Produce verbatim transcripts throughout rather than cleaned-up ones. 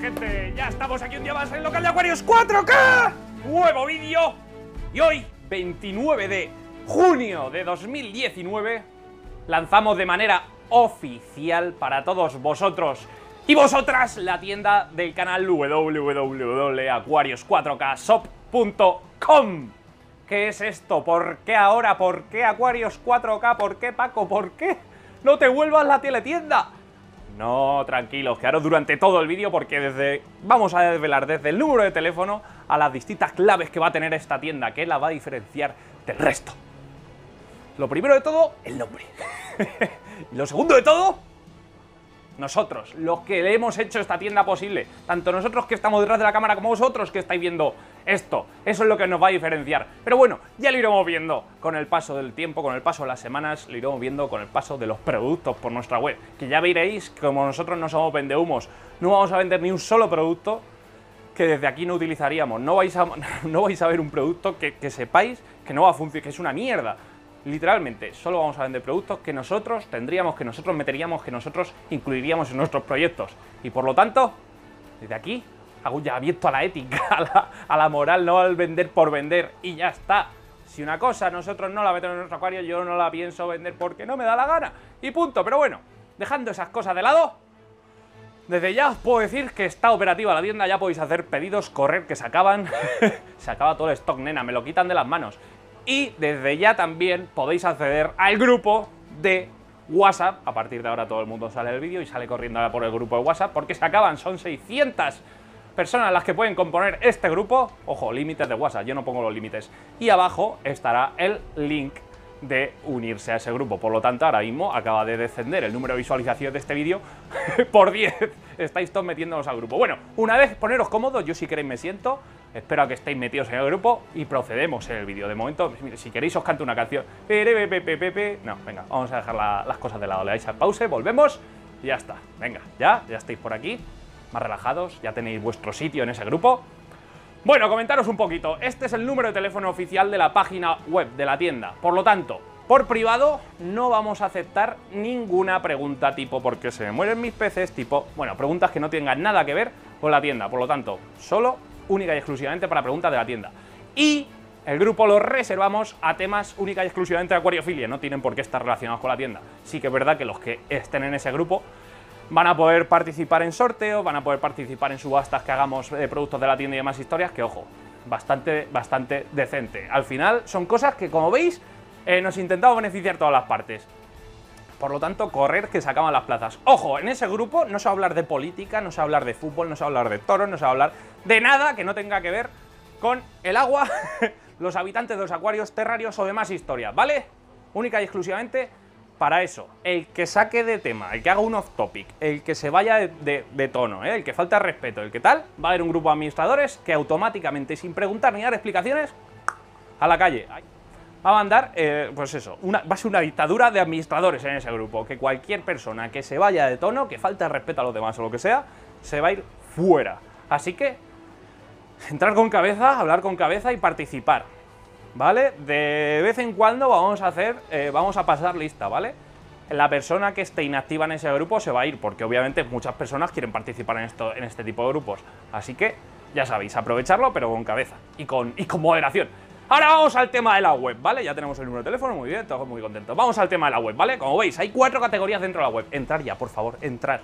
gente, ya estamos aquí un día más en el local de Aquarius cuatro K. Nuevo vídeo. Y hoy, veintinueve de junio de dos mil diecinueve, lanzamos de manera oficial para todos vosotros y vosotras la tienda del canal w w w punto aquarius cuatro k shop punto com. ¿Qué es esto? ¿Por qué ahora? ¿Por qué Aquarius cuatro K? ¿Por qué, Paco? ¿Por qué? ¡No te vuelvas la teletienda! No, tranquilos, quedaros durante todo el vídeo porque desde vamos a desvelar desde el número de teléfono a las distintas claves que va a tener esta tienda, que la va a diferenciar del resto. Lo primero de todo, el nombre. Y lo segundo de todo, nosotros, los que le hemos hecho esta tienda posible. Tanto nosotros que estamos detrás de la cámara como vosotros que estáis viendo esto. Eso es lo que nos va a diferenciar. Pero bueno, ya lo iremos viendo con el paso del tiempo, con el paso de las semanas, lo iremos viendo con el paso de los productos por nuestra web. Que ya veréis que como nosotros no somos vendehumos, no vamos a vender ni un solo producto que desde aquí no utilizaríamos. No vais a, no vais a ver un producto que, que sepáis que no va a funcionar, que es una mierda. Literalmente, solo vamos a vender productos que nosotros tendríamos, que nosotros meteríamos, que nosotros incluiríamos en nuestros proyectos. Y por lo tanto, desde aquí, hago un llamamiento a la ética, a la, a la moral, no al vender por vender. Y ya está. Si una cosa nosotros no la metemos en nuestro acuario, yo no la pienso vender porque no me da la gana. Y punto. Pero bueno, dejando esas cosas de lado, desde ya os puedo decir que está operativa la tienda, ya podéis hacer pedidos, correr, que se acaban. Se acaba todo el stock, nena, me lo quitan de las manos. Y desde ya también podéis acceder al grupo de WhatsApp. A partir de ahora todo el mundo sale del vídeo y sale corriendo ahora por el grupo de WhatsApp porque se acaban, son seiscientas personas las que pueden componer este grupo. Ojo, límites de WhatsApp, yo no pongo los límites. Y abajo estará el link de unirse a ese grupo. Por lo tanto, ahora mismo acaba de descender el número de visualizaciones de este vídeo por diez. Estáis todos metiéndonos al grupo. Bueno, una vez poneros cómodos, yo si queréis me siento. Espero a que estéis metidos en el grupo y procedemos en el vídeo. De momento, mire, si queréis os canto una canción. No, venga, vamos a dejar la, las cosas de lado. Le dais al pause, volvemos y ya está. Venga, ya, ya estáis por aquí, más relajados, ya tenéis vuestro sitio en ese grupo. Bueno, comentaros un poquito. Este es el número de teléfono oficial de la página web de la tienda. Por lo tanto, por privado no vamos a aceptar ninguna pregunta tipo ¿por qué se me mueren mis peces? Tipo, bueno, preguntas que no tengan nada que ver con la tienda. Por lo tanto, solo única y exclusivamente para preguntas de la tienda. Y el grupo lo reservamos a temas única y exclusivamente de acuariofilia. No tienen por qué estar relacionados con la tienda. Sí que es verdad que los que estén en ese grupo van a poder participar en sorteos, van a poder participar en subastas que hagamos de productos de la tienda y demás historias, que ojo, bastante, bastante decente. Al final son cosas que, como veis, eh, nos intentamos beneficiar todas las partes. Por lo tanto, correr que se acaban las plazas. Ojo, en ese grupo no se va a hablar de política, no se va a hablar de fútbol, no se va a hablar de toros, no se va a hablar de nada que no tenga que ver con el agua, los habitantes de los acuarios, terrarios o demás historias, ¿vale? Única y exclusivamente para eso. El que saque de tema, el que haga un off topic, el que se vaya de, de, de tono, ¿eh? El que falta respeto, el que tal, va a haber un grupo de administradores que automáticamente, sin preguntar ni dar explicaciones, a la calle. Va a mandar, eh, pues eso, una, va a ser una dictadura de administradores en ese grupo. Que cualquier persona que se vaya de tono, que falte respeto a los demás o lo que sea, se va a ir fuera. Así que, entrar con cabeza, hablar con cabeza y participar, ¿vale? De vez en cuando vamos a hacer, eh, vamos a pasar lista, ¿vale? La persona que esté inactiva en ese grupo se va a ir, porque obviamente muchas personas quieren participar en, esto, en este tipo de grupos. Así que, ya sabéis, aprovecharlo, pero con cabeza y con, y con moderación. Ahora vamos al tema de la web, ¿vale? Ya tenemos el número de teléfono, muy bien, todos muy contentos. Vamos al tema de la web, ¿vale? Como veis, hay cuatro categorías dentro de la web. Entrar ya, por favor, entrar.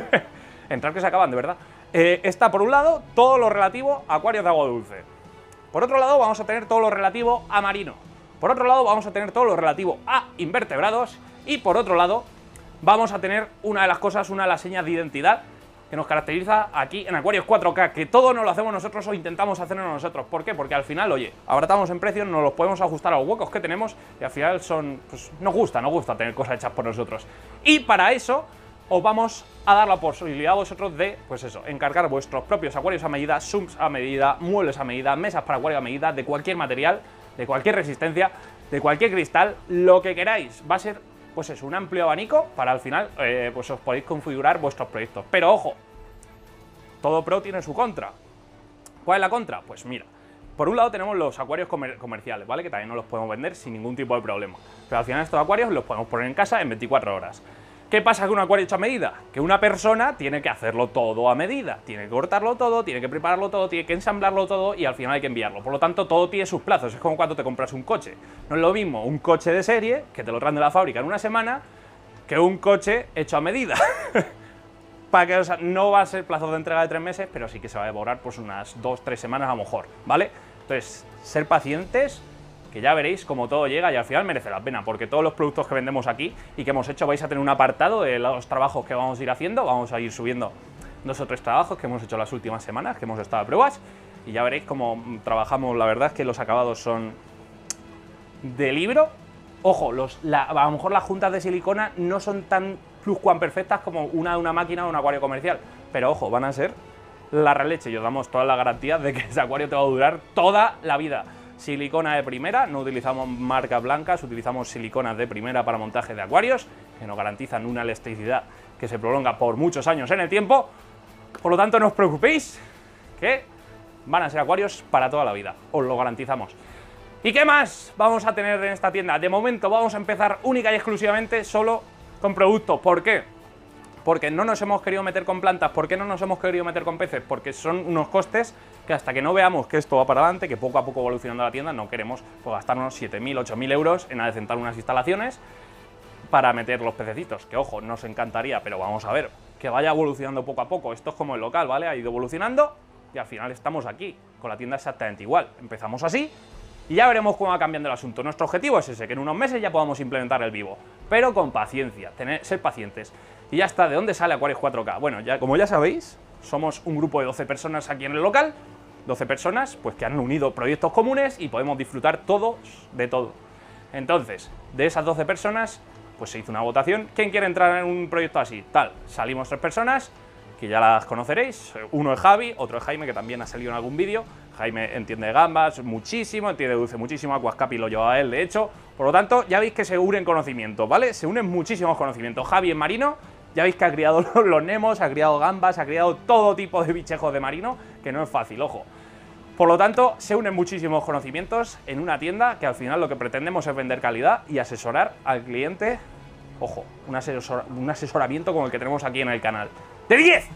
Entrar que se acaban, de verdad. Eh, está, por un lado, todo lo relativo a acuarios de agua dulce. Por otro lado, vamos a tener todo lo relativo a marino. Por otro lado, vamos a tener todo lo relativo a invertebrados. Y por otro lado, vamos a tener una de las cosas, una de las señas de identidad que nos caracteriza aquí en Aquarius cuatro K, que todo nos lo hacemos nosotros o intentamos hacerlo nosotros. ¿Por qué? Porque al final, oye, abaratamos en precios, nos los podemos ajustar a los huecos que tenemos y al final son, pues nos gusta, nos gusta tener cosas hechas por nosotros. Y para eso os vamos a dar la posibilidad a vosotros de, pues eso, encargar vuestros propios acuarios a medida, sumps a medida, muebles a medida, mesas para acuario a medida, de cualquier material, de cualquier resistencia, de cualquier cristal, lo que queráis. Va a ser, pues eso, un amplio abanico para al final, eh, pues os podéis configurar vuestros proyectos. Pero ojo, todo pro tiene su contra. ¿Cuál es la contra? Pues mira, por un lado tenemos los acuarios comer comerciales, ¿vale? Que también no los podemos vender sin ningún tipo de problema. Pero al final estos acuarios los podemos poner en casa en veinticuatro horas. ¿Qué pasa con un acuario hecho a medida? Que una persona tiene que hacerlo todo a medida, tiene que cortarlo todo, tiene que prepararlo todo, tiene que ensamblarlo todo y al final hay que enviarlo. Por lo tanto, todo tiene sus plazos, es como cuando te compras un coche. No es lo mismo un coche de serie, que te lo traen de la fábrica en una semana, que un coche hecho a medida. Para que, o sea, no va a ser plazo de entrega de tres meses, pero sí que se va a demorar pues unas dos, tres semanas a lo mejor, ¿vale? Entonces, ser pacientes, que ya veréis cómo todo llega y al final merece la pena, porque todos los productos que vendemos aquí y que hemos hecho vais a tener un apartado de los trabajos que vamos a ir haciendo, vamos a ir subiendo dos o tres trabajos que hemos hecho las últimas semanas, que hemos estado a pruebas, y ya veréis cómo trabajamos. La verdad es que los acabados son de libro. Ojo, los, la, a lo mejor las juntas de silicona no son tan pluscuamperfectas como una de una máquina o un acuario comercial, pero ojo, van a ser la releche y os damos toda la garantía de que ese acuario te va a durar toda la vida. Silicona de primera, no utilizamos marcas blancas, utilizamos siliconas de primera para montaje de acuarios, que nos garantizan una elasticidad que se prolonga por muchos años en el tiempo. Por lo tanto, no os preocupéis, que van a ser acuarios para toda la vida, os lo garantizamos. ¿Y qué más vamos a tener en esta tienda? De momento vamos a empezar única y exclusivamente solo con productos. ¿Por qué? Porque no nos hemos querido meter con plantas. ¿Por qué no nos hemos querido meter con peces? Porque son unos costes que hasta que no veamos que esto va para adelante, que poco a poco va evolucionando la tienda, no queremos pues, gastarnos siete mil, ocho mil euros en adecentar unas instalaciones para meter los pececitos. Que ojo, nos encantaría, pero vamos a ver, que vaya evolucionando poco a poco. Esto es como el local, ¿vale? Ha ido evolucionando y al final estamos aquí, con la tienda exactamente igual. Empezamos así y ya veremos cómo va cambiando el asunto. Nuestro objetivo es ese, que en unos meses ya podamos implementar el vivo, pero con paciencia, tener, ser pacientes. Y ya está. ¿De dónde sale Aquarius cuatro K? Bueno, ya, como ya sabéis, somos un grupo de doce personas aquí en el local, doce personas pues que han unido proyectos comunes y podemos disfrutar todos de todo. Entonces, de esas doce personas, pues se hizo una votación. ¿Quién quiere entrar en un proyecto así? Tal, salimos tres personas, que ya las conoceréis. Uno es Javi, otro es Jaime, que también ha salido en algún vídeo. Jaime entiende de gambas muchísimo, entiende de dulce muchísimo, Aquascapi lo lleva a él, de hecho. Por lo tanto, ya veis que se unen conocimientos, ¿vale? Se unen muchísimos conocimientos. Javi es marino, ya veis que ha criado los nemos, ha criado gambas, ha criado todo tipo de bichejos de marino, que no es fácil, ojo. Por lo tanto, se unen muchísimos conocimientos en una tienda que al final lo que pretendemos es vender calidad y asesorar al cliente. Ojo, un, asesor, un asesoramiento como el que tenemos aquí en el canal. ¡De diez!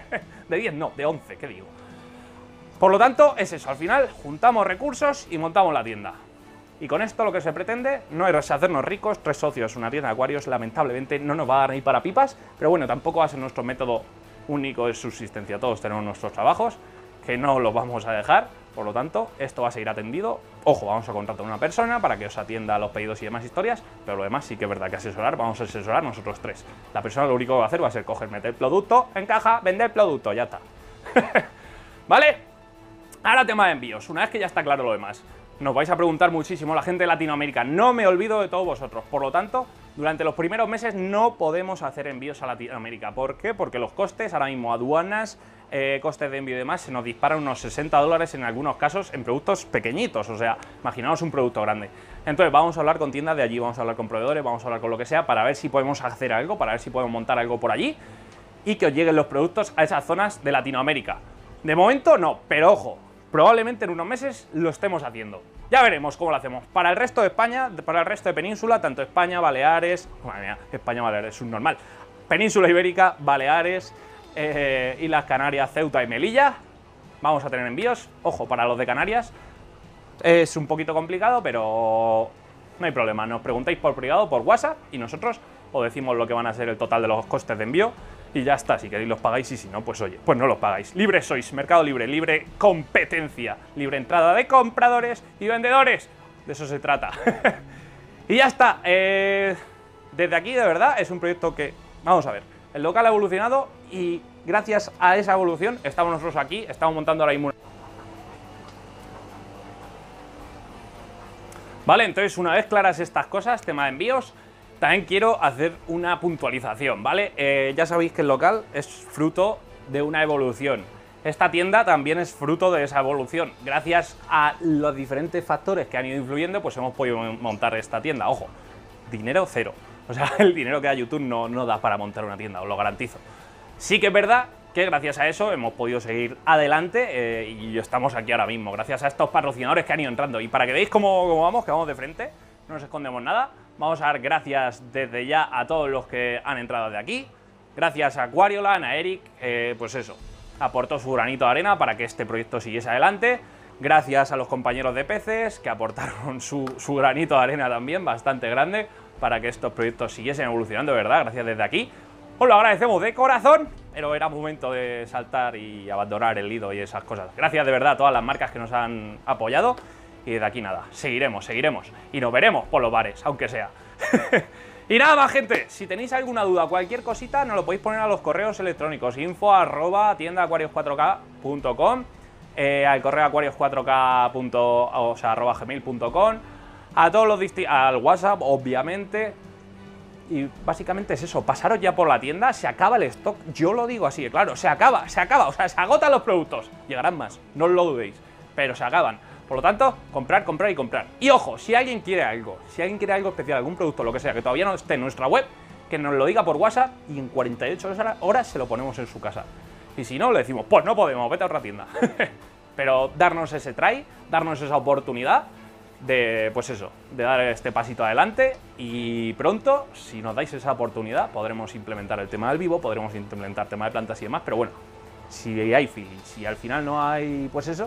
De diez no, de once, ¿qué digo? Por lo tanto, es eso, al final juntamos recursos y montamos la tienda. Y con esto lo que se pretende no es hacernos ricos. Tres socios, una tienda de acuarios, lamentablemente no nos va a dar ni para pipas, pero bueno, tampoco va a ser nuestro método único de subsistencia. Todos tenemos nuestros trabajos, que no los vamos a dejar, por lo tanto, esto va a seguir atendido. Ojo, vamos a contratar a una persona para que os atienda los pedidos y demás historias, pero lo demás sí que es verdad que asesorar, vamos a asesorar nosotros tres. La persona lo único que va a hacer va a ser coger, meter producto en caja, vender producto, ya está. ¿Vale? Ahora tema de envíos, una vez que ya está claro lo demás. Nos vais a preguntar muchísimo la gente de Latinoamérica, no me olvido de todos vosotros, por lo tanto, durante los primeros meses no podemos hacer envíos a Latinoamérica. ¿Por qué? Porque los costes, ahora mismo aduanas, eh, costes de envío y demás, se nos disparan unos sesenta dólares en algunos casos en productos pequeñitos, o sea, imaginaos un producto grande. Entonces vamos a hablar con tiendas de allí, vamos a hablar con proveedores, vamos a hablar con lo que sea, para ver si podemos hacer algo, para ver si podemos montar algo por allí y que os lleguen los productos a esas zonas de Latinoamérica. De momento no, pero ojo, probablemente en unos meses lo estemos haciendo. Ya veremos cómo lo hacemos. Para el resto de España, para el resto de península, tanto España, Baleares... Madre mía, España, Baleares es un normal. Península Ibérica, Baleares, eh, Islas Canarias, Ceuta y Melilla. Vamos a tener envíos. Ojo, para los de Canarias es un poquito complicado, pero no hay problema. Nos preguntáis por privado, por WhatsApp, y nosotros os decimos lo que van a ser el total de los costes de envío. Y ya está, si queréis los pagáis y si no, pues oye, pues no los pagáis. Libres sois, mercado libre, libre competencia, libre entrada de compradores y vendedores. De eso se trata. Y ya está. Eh, desde aquí, de verdad, es un proyecto que, vamos a ver, el local ha evolucionado y gracias a esa evolución estamos nosotros aquí, estamos montando ahora mismo. Vale, entonces una vez claras estas cosas, tema de envíos, también quiero hacer una puntualización, ¿vale? Eh, ya sabéis que el local es fruto de una evolución. Esta tienda también es fruto de esa evolución. Gracias a los diferentes factores que han ido influyendo, pues hemos podido montar esta tienda. Ojo, dinero cero. O sea, el dinero que da YouTube no, no da para montar una tienda, os lo garantizo. Sí que es verdad que gracias a eso hemos podido seguir adelante eh, y estamos aquí ahora mismo, gracias a estos patrocinadores que han ido entrando. Y para que veáis cómo, cómo vamos, que vamos de frente, no nos escondemos nada. Vamos a dar gracias desde ya a todos los que han entrado de aquí. Gracias a Aquariolan, a Eric, eh, pues eso, aportó su granito de arena para que este proyecto siguiese adelante. Gracias a los compañeros de P Cs que aportaron su, su granito de arena también, bastante grande, para que estos proyectos siguiesen evolucionando, de verdad, gracias desde aquí. Os lo agradecemos de corazón, pero era momento de saltar y abandonar el Lido y esas cosas. Gracias de verdad a todas las marcas que nos han apoyado. Y de aquí nada, seguiremos, seguiremos. Y nos veremos por los bares, aunque sea. Y nada más, gente, si tenéis alguna duda, cualquier cosita, nos lo podéis poner a los correos electrónicos. Info arroba tienda acuarios cuatro K punto com, eh, al correo acuarios cuatro K. O sea, arroba gmail punto com, a todos los distintos, al WhatsApp, obviamente. Y básicamente es eso, pasaros ya por la tienda, se acaba el stock, yo lo digo así, claro, se acaba, se acaba, o sea, se agotan los productos. Llegarán más, no os lo dudéis, pero se acaban. Por lo tanto, comprar, comprar y comprar. Y ojo, si alguien quiere algo, si alguien quiere algo especial, algún producto, lo que sea, que todavía no esté en nuestra web, que nos lo diga por WhatsApp y en cuarenta y ocho horas se lo ponemos en su casa. Y si no, le decimos, pues no podemos, vete a otra tienda. Pero darnos ese try, darnos esa oportunidad de, pues eso, de dar este pasito adelante. Y pronto, si nos dais esa oportunidad, podremos implementar el tema del vivo, podremos implementar el tema de plantas y demás. Pero bueno, si hay feeling, si al final no hay, pues eso,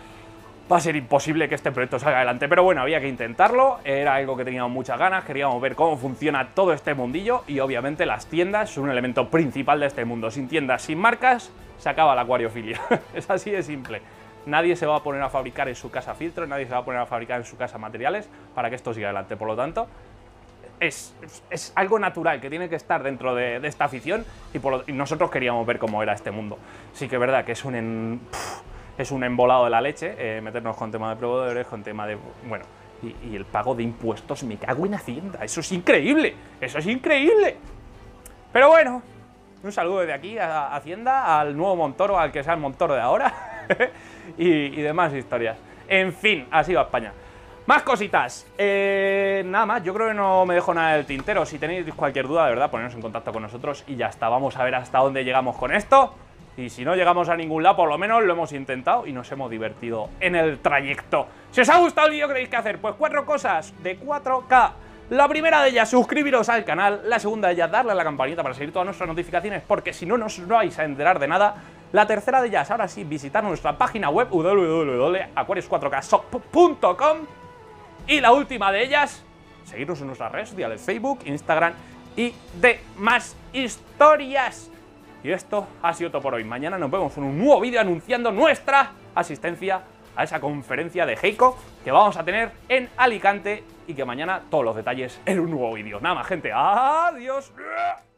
va a ser imposible que este proyecto salga adelante, pero bueno, había que intentarlo, era algo que teníamos muchas ganas, queríamos ver cómo funciona todo este mundillo y obviamente las tiendas son un elemento principal de este mundo. Sin tiendas, sin marcas, se acaba la acuariofilia. Es así de simple. Nadie se va a poner a fabricar en su casa filtros, nadie se va a poner a fabricar en su casa materiales para que esto siga adelante. Por lo tanto, es, es, es algo natural que tiene que estar dentro de, de esta afición y, por lo, y nosotros queríamos ver cómo era este mundo. Sí que es verdad que es un... En, pff, es un embolado de la leche, eh, meternos con tema de proveedores, con tema de... bueno, y, y el pago de impuestos, me cago en Hacienda, eso es increíble, eso es increíble. Pero bueno, un saludo desde aquí a Hacienda, al nuevo Montoro, al que sea el Montoro de ahora, y, y demás historias. En fin, así va España. Más cositas, eh, nada más, yo creo que no me dejo nada del tintero. Si tenéis cualquier duda, de verdad, poneros en contacto con nosotros y ya está. Vamos a ver hasta dónde llegamos con esto. Y si no llegamos a ningún lado, por lo menos lo hemos intentado y nos hemos divertido en el trayecto. Si os ha gustado el vídeo, ¿qué tenéis que hacer? Pues cuatro cosas de cuatro K. La primera de ellas, suscribiros al canal. La segunda de ellas, darle a la campanita para seguir todas nuestras notificaciones, porque si no, no os vais a enterar de nada. La tercera de ellas, ahora sí, visitar nuestra página web w w w punto acuarios cuatro K shop punto com. Y la última de ellas, seguirnos en nuestras redes sociales, Facebook, Instagram y demás historias. Y esto ha sido todo por hoy. Mañana nos vemos en un nuevo vídeo anunciando nuestra asistencia a esa conferencia de Heiko que vamos a tener en Alicante y que mañana todos los detalles en un nuevo vídeo. Nada más, gente. ¡Adiós!